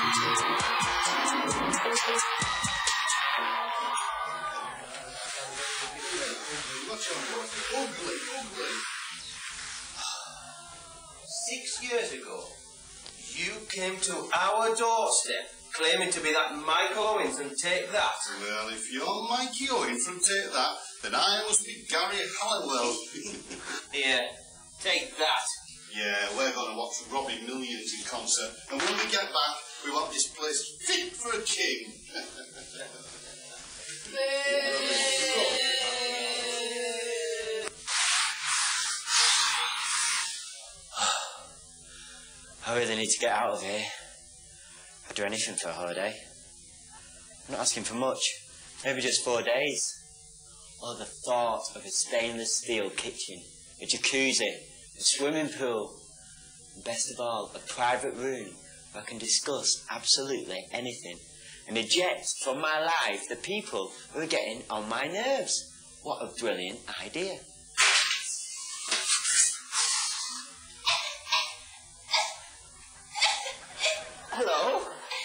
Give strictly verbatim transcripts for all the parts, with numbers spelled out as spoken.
Ugly, ugly. Six years ago, you came to our doorstep claiming to be that Michael Owen from Take That. Well, if you're Mikey Owen from Take That, then I must be Gary Halliwell. Here, take that. Yeah, we're going to watch Robbie Millions in concert, and when we get back, we want this place fit for a king. I really need to get out of here. I'd do anything for a holiday. I'm not asking for much. Maybe just four days. Oh, the thought of a stainless steel kitchen, a jacuzzi, a swimming pool, and best of all, a private room where I can discuss absolutely anything and eject from my life the people who are getting on my nerves. What a brilliant idea. Hello?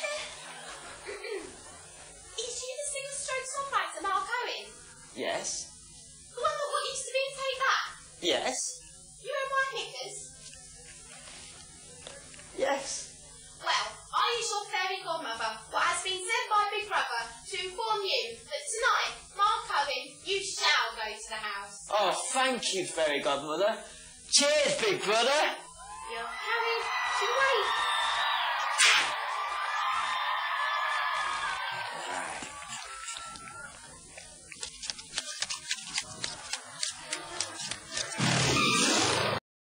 Is you the singer stroke songwriter Mark Owen? Yes. The one that what used to be in Take That? Yes. You wear white knickers? Yes. Well, I is your fairy godmother, what has been sent by Big Brother to inform you that tonight, Mark Owen, you shall go to the house. Oh, thank you, fairy godmother. Cheers, big brother. You're carried to wait.